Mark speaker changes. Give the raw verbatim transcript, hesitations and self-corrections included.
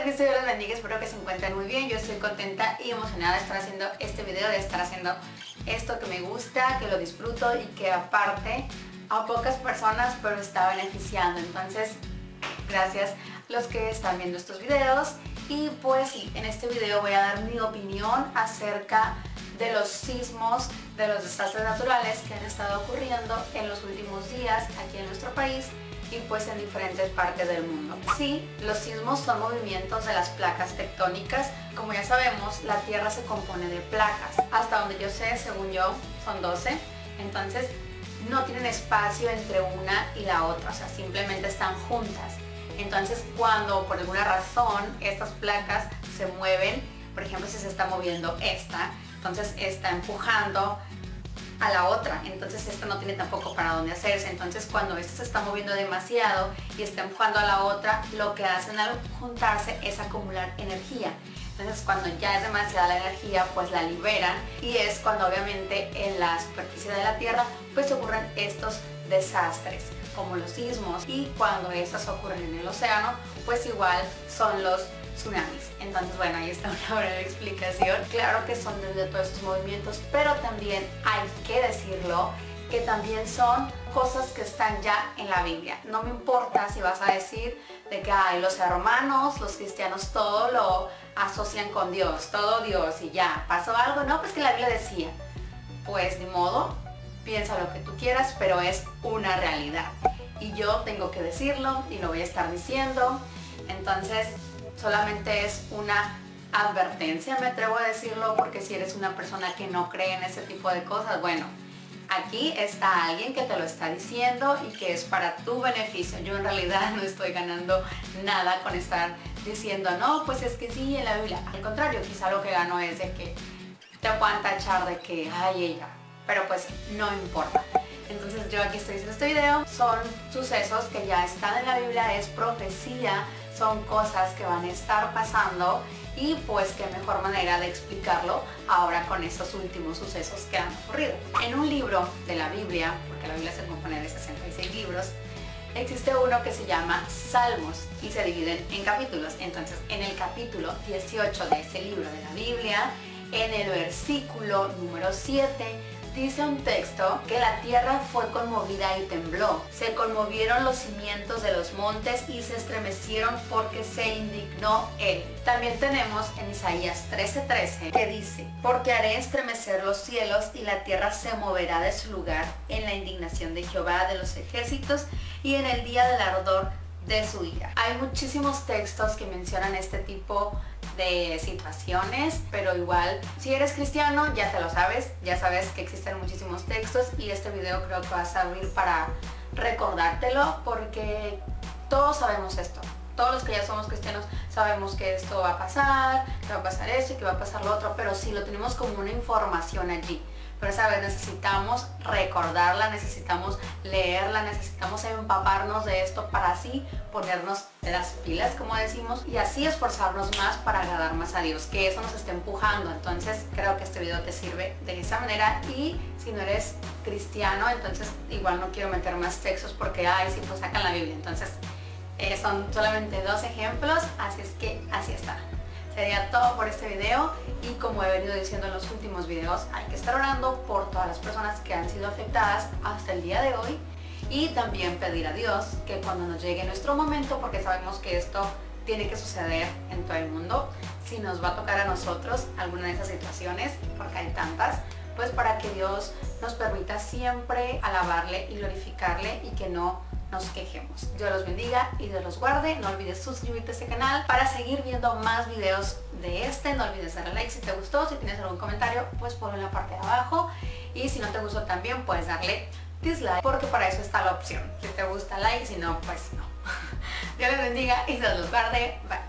Speaker 1: Cristo Dios les bendiga, espero que se encuentren muy bien. Yo estoy contenta y emocionada de estar haciendo este video, de estar haciendo esto que me gusta, que lo disfruto y que aparte a pocas personas pero está beneficiando. Entonces, gracias a los que están viendo estos videos. Y pues sí, en este video voy a dar mi opinión acerca de los sismos, de los desastres naturales que han estado ocurriendo en los últimos días aquí en nuestro país y pues en diferentes partes del mundo. Sí, los sismos son movimientos de las placas tectónicas. Como ya sabemos, la Tierra se compone de placas. Hasta donde yo sé, según yo, son doce. Entonces, no tienen espacio entre una y la otra, o sea, simplemente están juntas. Entonces, cuando por alguna razón estas placas se mueven, por ejemplo, si se está moviendo esta, entonces está empujando a la otra, entonces esta no tiene tampoco para dónde hacerse. Entonces cuando esta se está moviendo demasiado y está empujando a la otra, lo que hacen al juntarse es acumular energía. Entonces cuando ya es demasiada la energía, pues la liberan, y es cuando obviamente en la superficie de la Tierra pues ocurren estos desastres como los sismos, y cuando estos ocurren en el océano pues igual son los tsunamis. Entonces bueno, ahí está una breve explicación. Claro que son desde todos estos movimientos, pero también hay que decirlo que también son cosas que están ya en la Biblia. No me importa si vas a decir de que ay, los hermanos, los cristianos todo lo asocian con Dios, todo Dios y ya, pasó algo, no, pues que la Biblia decía. Pues ni modo, piensa lo que tú quieras, pero es una realidad y yo tengo que decirlo y lo voy a estar diciendo. Entonces solamente es una advertencia, me atrevo a decirlo, porque si eres una persona que no cree en ese tipo de cosas, bueno, aquí está alguien que te lo está diciendo y que es para tu beneficio. Yo en realidad no estoy ganando nada con estar diciendo, no, pues es que sí, en la Biblia. Al contrario, quizá lo que gano es de que te puedan tachar de que, ay, ella, pero pues no importa. Entonces yo aquí estoy haciendo este video, son sucesos que ya están en la Biblia, es profecía, son cosas que van a estar pasando y pues qué mejor manera de explicarlo ahora con estos últimos sucesos que han ocurrido. En un libro de la Biblia, porque la Biblia se compone de sesenta y seis libros, existe uno que se llama Salmos y se dividen en capítulos. Entonces en el capítulo dieciocho de ese libro de la Biblia, en el versículo número siete, dice un texto que la tierra fue conmovida y tembló. Se conmovieron los cimientos de los montes y se estremecieron porque se indignó él. También tenemos en Isaías trece trece que dice, porque haré estremecer los cielos y la tierra se moverá de su lugar en la indignación de Jehová de los ejércitos y en el día del ardor de su ira. Hay muchísimos textos que mencionan este tipo de situaciones, pero igual si eres cristiano ya te lo sabes, ya sabes que existen muchísimos textos y este video creo que va a servir para recordártelo, porque todos sabemos esto. Todos los que ya somos cristianos sabemos que esto va a pasar, que va a pasar esto y que va a pasar lo otro, pero sí lo tenemos como una información allí. Pero sabes, necesitamos recordarla, necesitamos leerla, necesitamos empaparnos de esto para así ponernos las pilas, como decimos, y así esforzarnos más para agradar más a Dios, que eso nos esté empujando. Entonces creo que este video te sirve de esa manera, y si no eres cristiano, entonces igual no quiero meter más textos porque, ay, si pues sacan la Biblia. Entonces eh, son solamente dos ejemplos, así es que así está. Sería todo por este video, y como he venido diciendo en los últimos videos, hay que estar orando por todas las personas que han sido afectadas hasta el día de hoy, y también pedir a Dios que cuando nos llegue nuestro momento, porque sabemos que esto tiene que suceder en todo el mundo, si nos va a tocar a nosotros alguna de esas situaciones, porque hay tantas, pues para que Dios nos permita siempre alabarle y glorificarle y que no nos quejemos. Dios los bendiga y Dios los guarde. No olvides suscribirte a este canal para seguir viendo más videos de este. No olvides darle like si te gustó. Si tienes algún comentario, pues ponlo en la parte de abajo, y si no te gustó también puedes darle dislike, porque para eso está la opción. Si te gusta, like, si no, pues no. Dios les bendiga y Dios los guarde. Bye.